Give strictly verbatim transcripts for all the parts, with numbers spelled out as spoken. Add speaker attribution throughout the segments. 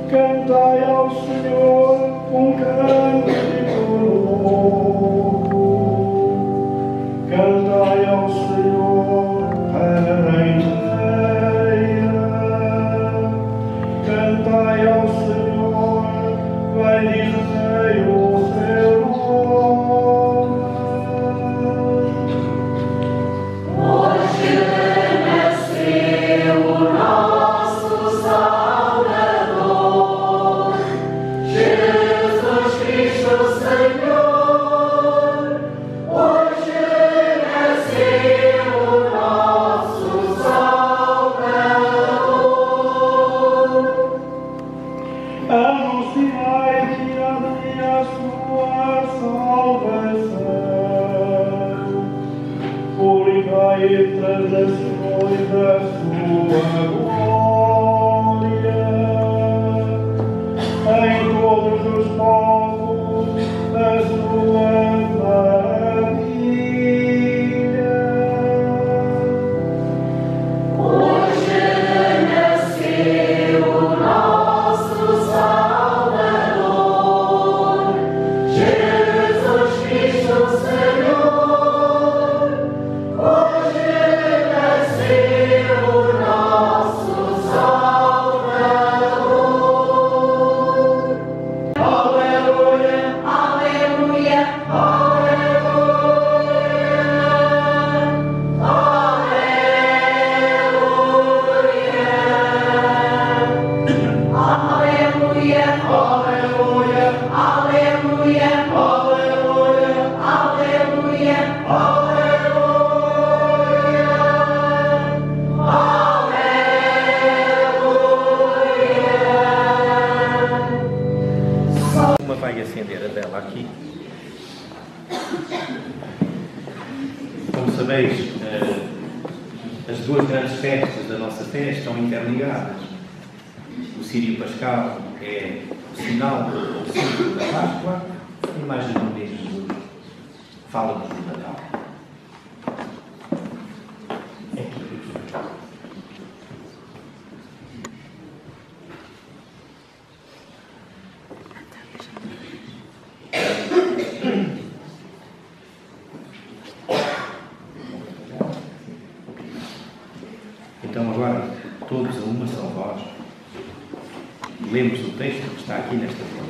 Speaker 1: Cantai ao Senhor um cântico novo. Cantai ao Senhor terra inteira. Cantai ao Senhor, bendizei o seu nome.
Speaker 2: Hoje nasceu o nosso Salvador, Jesus Cristo Senhor. Hoje nasceu o nosso Salvador.
Speaker 1: Anunciai diante a sua salvação. Publicai transgressões da sua glória. Em todos os povos a sua maravilha.
Speaker 2: Hoje nasceu o nosso Salvador, Jesus Cristo Senhor. Hoje nasceu o nosso Salvador. Aleluia, aleluia, aleluia, aleluia, aleluia, aleluia, aleluia,
Speaker 3: Uma vai acender a vela aqui. Como sabeis, eh, as duas grandes festas da nossa fé estão interligadas. O Sírio Pascal é o sinal, o símbolo da Páscoa, a imagem do mesmo Jesus fala-nos do Natal. É aqui. Então agora, todos a uma só voz, lemos o texto que está aqui nesta folha.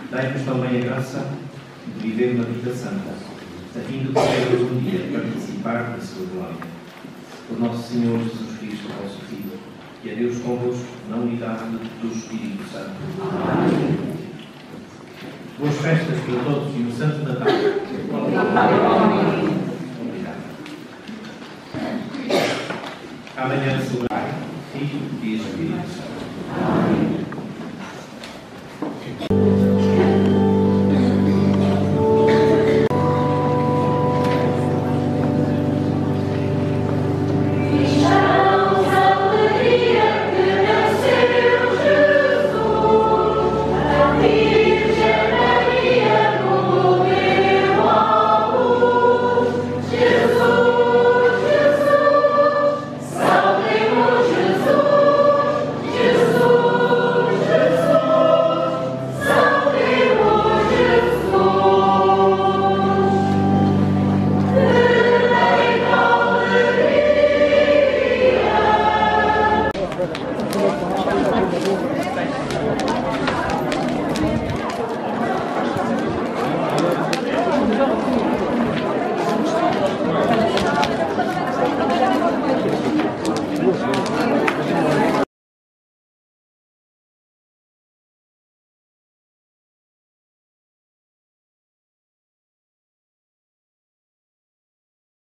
Speaker 3: Dai-nos também a graça de viver uma vida santa, a fim de podermos um dia participar da sua glória. Por nosso Senhor Jesus Cristo, vosso Filho, e a Deus convosco, na unidade do Espírito Santo. Amém. Boas festas para todos e um Santo Natal. Obrigado. Amanhã celebrai, Filho e Espírito Santo. Amém.